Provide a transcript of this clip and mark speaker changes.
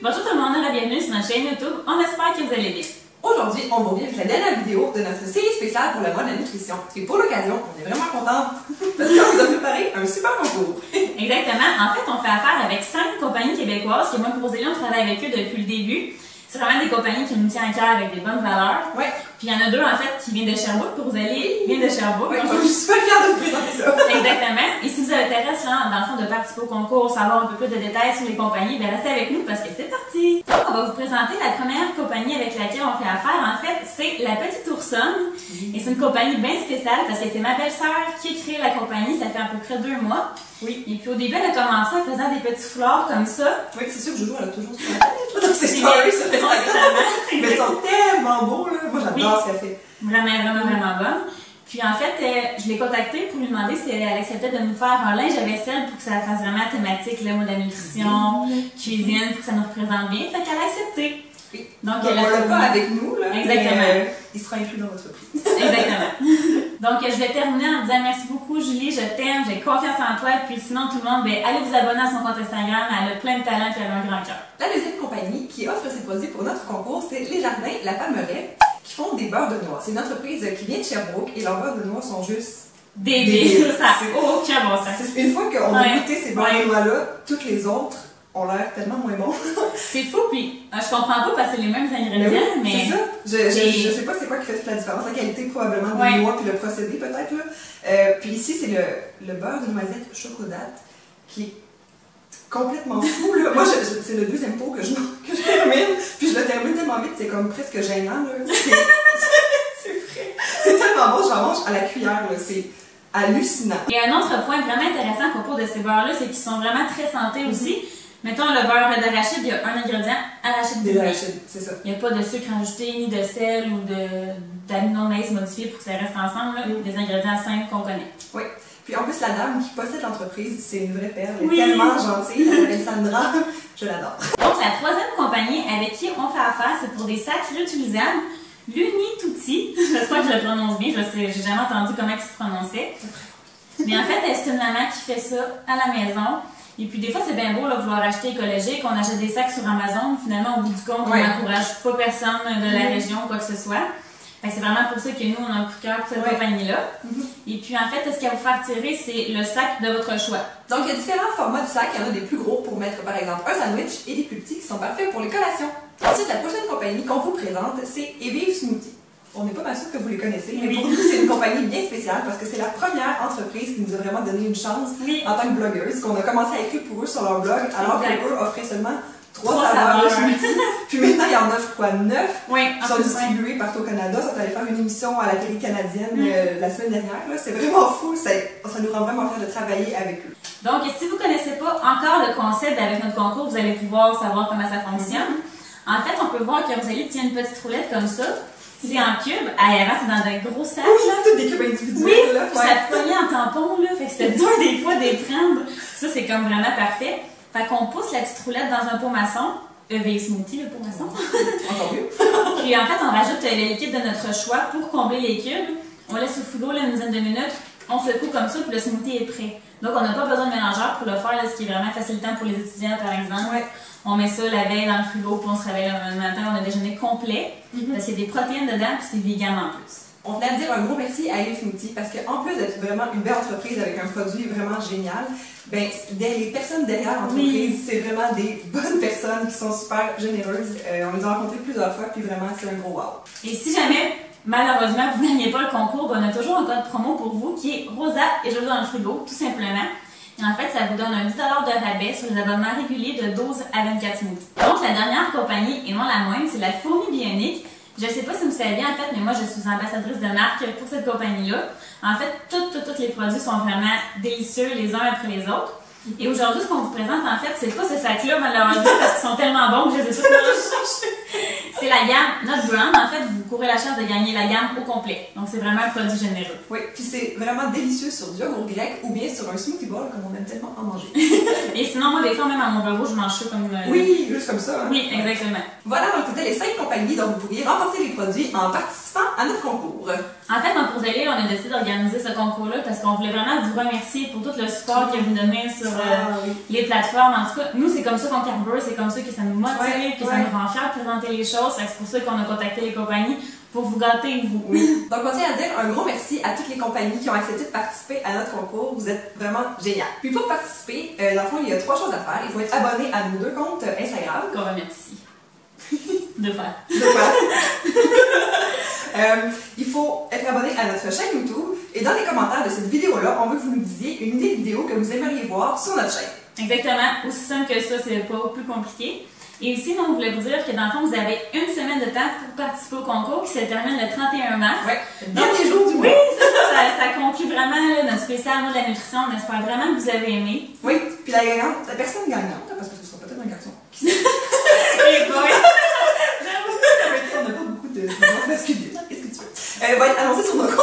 Speaker 1: Bonjour tout le monde, bienvenue sur notre chaîne YouTube. On espère que vous allez bien.
Speaker 2: Aujourd'hui, on va vivre la dernière vidéo de notre série spéciale pour le mois de la nutrition. Et pour l'occasion, on est vraiment contents parce qu'on vous a préparé un super concours.
Speaker 1: Exactement. En fait, on fait affaire avec 5 compagnies québécoises que moi et Rosélie, on travaille avec eux depuis le début. C'est vraiment des compagnies qui nous tiennent à cœur avec des bonnes valeurs.
Speaker 2: Ouais.
Speaker 1: Puis il y en a 2 en fait qui viennent de Sherbrooke. Rosélie vient de Sherbrooke.
Speaker 2: Ouais, je suis super fière de vous présenter ça.
Speaker 1: Exactement. Et si vous intéresse là, dans le fond, de participer au concours, savoir un peu plus de détails sur les compagnies, bien restez avec nous parce que c'est parti! Donc, on va vous présenter la première compagnie avec laquelle on fait affaire. En fait, c'est La Petite Oursonne. Et c'est une compagnie bien spéciale parce que c'est ma belle-sœur qui a créé la compagnie. Ça fait à peu près 2 mois.
Speaker 2: Oui.
Speaker 1: Et puis au début, elle a commencé en faisant des petits foulards comme ça.
Speaker 2: Oui, c'est sûr que Jojo, elle a toujours sur la tête. Dans ses stories sur Instagram. Mais ils sont tellement beaux, là. Moi, j'adore ce qu'elle fait.
Speaker 1: Vraiment bonne. Puis en fait, je l'ai contactée pour lui demander si elle acceptait de nous faire un linge à vaisselle pour que ça fasse vraiment thématique, là, mode de la nutrition, cuisine, pour que ça nous représente bien. Fait qu'elle a accepté.
Speaker 2: Oui.
Speaker 1: Donc,
Speaker 2: elle l'a pas avec nous, là.
Speaker 1: Exactement.
Speaker 2: Mais, il sera inclus dans votre prix.
Speaker 1: Exactement. Donc, je vais terminer en disant merci beaucoup, Julie, je t'aime, j'ai confiance en toi. Et puis sinon, tout le monde, ben, allez vous abonner à son compte Instagram, elle a plein de talent et elle a un grand cœur.
Speaker 2: La deuxième compagnie qui offre ses produits pour notre concours, c'est Les Jardins La Palmeraie, qui font des beurres de noix. C'est une entreprise qui vient de Sherbrooke et leurs beurres de noix sont juste
Speaker 1: débiles. Ça n'a aucun bon sens.
Speaker 2: Une fois qu'on a goûté ces beurres de noix-là, toutes les autres ont l'air tellement moins bons.
Speaker 1: C'est fou, puis je comprends pas parce que c'est les mêmes ingrédients, mais...
Speaker 2: C'est ça. Je sais pas c'est quoi qui fait toute la différence. La qualité probablement des noix, puis le procédé peut-être, là. Puis ici, c'est le beurre de noisette chocolat qui est complètement fou, là. Moi, c'est le deuxième pot que je termine, puis je le termine tellement vite, c'est comme presque gênant, là. C'est vrai. C'est tellement bon, je la mange à la cuillère, là. C'est hallucinant.
Speaker 1: Et un autre point vraiment intéressant à propos de ces beurres-là, c'est qu'ils sont vraiment très santé aussi. Mettons, le beurre d'arachide, il y a un ingrédient, arachide
Speaker 2: des arachides, c'est ça.
Speaker 1: Il n'y a pas de sucre ajouté, ni de sel ou d'amidon de maïs modifié pour que ça reste ensemble, là. Des ingrédients simples qu'on connaît.
Speaker 2: Oui. Puis en plus, la dame qui possède l'entreprise, c'est une vraie perle. Elle est tellement gentille. Elle s'appelle Sandra. Je l'adore.
Speaker 1: Donc, la troisième compagnie avec qui on fait affaire, c'est pour des sacs réutilisables. L'Unitutti. J'espère que je le prononce bien. J'ai jamais entendu comment il se prononçait. Mais en fait, c'est une maman qui fait ça à la maison. Et puis, des fois, c'est bien beau là, vouloir acheter écologique. On achète des sacs sur Amazon. Finalement, au bout du compte, on n'encourage pas personne de la région ou quoi que ce soit. C'est vraiment pour ça que nous, on a un coup de cœur pour cette compagnie-là. Et puis, en fait, ce qu'elle va vous faire tirer, c'est le sac de votre choix. Donc,
Speaker 2: il y a différents formats de sacs. Il y en a des plus gros pour mettre, par exemple, un sandwich et des plus petits qui sont parfaits pour les collations. Ensuite, la prochaine compagnie qu'on vous présente, c'est Evive Smoothie. On n'est pas mal sûr que vous les connaissez, mais pour nous, c'est une compagnie bien spéciale parce que c'est la première entreprise qui nous a vraiment donné une chance en tant que blogueuse, qu'on a commencé à écrire pour eux sur leur blog, alors qu'eux offraient seulement 3 saveurs. Puis maintenant, il y en a, je crois, 9 qui sont distribués partout au Canada. Ça, allé faire une émission à la télé canadienne la semaine dernière. C'est vraiment fou. Ça nous rend vraiment fiers de travailler avec eux.
Speaker 1: Donc, si vous ne connaissez pas encore le concept avec notre concours, vous allez pouvoir savoir comment ça fonctionne. En fait, on peut voir que Rosélie tient une petite roulette comme ça. C'est en cube. Avant, c'est dans un gros sac.
Speaker 2: Oui, toutes des cubes individuels.
Speaker 1: Oui, ça te pognait en tampon, là. Fait que c'était dur des fois de les prendre. Ça, c'est comme vraiment parfait. Fait qu'on pousse la petite roulette dans un pot maçon. Evive Smoothie, le pot maçon.
Speaker 2: Encore mieux.
Speaker 1: Puis en fait, on rajoute le liquide de notre choix pour combler les cubes. On laisse au fourneau une dizaine de minutes. On secoue comme ça, puis le smoothie est prêt. Donc, on n'a pas besoin de mélangeur pour le faire, là, ce qui est vraiment facilitant pour les étudiants, par exemple. On met ça la veille dans le frigo, puis on se réveille le matin, on a un déjeuner complet. Parce qu'il y a des protéines dedans, puis c'est vegan en plus.
Speaker 2: On tenait à dire un gros merci à Evive Smoothie parce qu'en plus d'être vraiment une belle entreprise avec un produit vraiment génial, ben, les personnes derrière l'entreprise, c'est vraiment des bonnes personnes qui sont super généreuses. On les a rencontrées plusieurs fois, puis vraiment, c'est un gros wow.
Speaker 1: Et si jamais, malheureusement, vous n'aimiez pas le concours, ben, on a toujours un code promo pour vous qui est Rosa et je dans le frigo, tout simplement. Et en fait, ça vous donne un 10$ de rabais sur les abonnements réguliers de 12 à 24 smoothies. Donc, la dernière compagnie, et non la moindre, c'est la Fourmi Bionique. Je ne sais pas si vous savez bien, en fait, mais moi, je suis ambassadrice de marque pour cette compagnie-là. En fait, tous les produits sont vraiment délicieux les uns après les autres. Et aujourd'hui, ce qu'on vous présente, en fait, c'est pas ce sac-là, malheureusement, parce qu'ils sont tellement bons que je les ai tous mélangés. C'est la gamme Not Brand. En fait, vous courez la chance de gagner la gamme au complet. Donc, c'est vraiment un produit généreux.
Speaker 2: Oui, puis c'est vraiment délicieux sur du yogourt grec ou bien sur un smoothie bowl, comme on aime tellement en manger.
Speaker 1: Et sinon, moi, des fois, même à mon bureau, je mange ça comme...
Speaker 2: Oui, juste comme ça. Hein?
Speaker 1: Oui, exactement.
Speaker 2: Voilà, donc c'était les 5 compagnies dont vous pourriez remporter les produits en participant à notre concours.
Speaker 1: En fait, pour Rosélie, on a décidé d'organiser ce concours-là parce qu'on voulait vraiment vous remercier pour tout le support que vous donnez sur sur
Speaker 2: oui.
Speaker 1: les plateformes. En tout cas, nous, c'est comme ça qu'on carbure, c'est comme ça que ça nous motive, que ça
Speaker 2: ouais.
Speaker 1: nous rend fiers de présenter les choses. C'est pour ça qu'on a contacté les compagnies pour vous gâter, vous.
Speaker 2: Oui. Donc, on tient à dire un gros merci à toutes les compagnies qui ont accepté de participer à notre concours. Vous êtes vraiment génial. Puis pour participer, dans le fond, il y a 3 choses à faire. Il faut être abonné à nos 2 comptes Instagram.
Speaker 1: Qu'on va mettre ici. De faire.
Speaker 2: Il faut être abonné à notre chaîne YouTube. Et dans les commentaires de cette vidéo-là, on veut que vous nous disiez une idée de vidéo que vous aimeriez voir sur notre chaîne.
Speaker 1: Exactement. Aussi simple que ça, c'est pas plus compliqué. Et aussi, nous, on voulait vous dire que dans le fond, vous avez une semaine de temps pour participer au concours qui se termine le 31 mars.
Speaker 2: Ouais. Dernier jour du mois.
Speaker 1: Oui, ça conclut vraiment là, notre spécial mois de la nutrition. On espère vraiment que vous avez aimé.
Speaker 2: Oui, puis la personne gagnante, parce que ce sera peut-être un garçon.
Speaker 1: Et bon,
Speaker 2: On n'a pas beaucoup de masculin. Qu'est-ce que tu veux? Va être annoncée sur nos comptes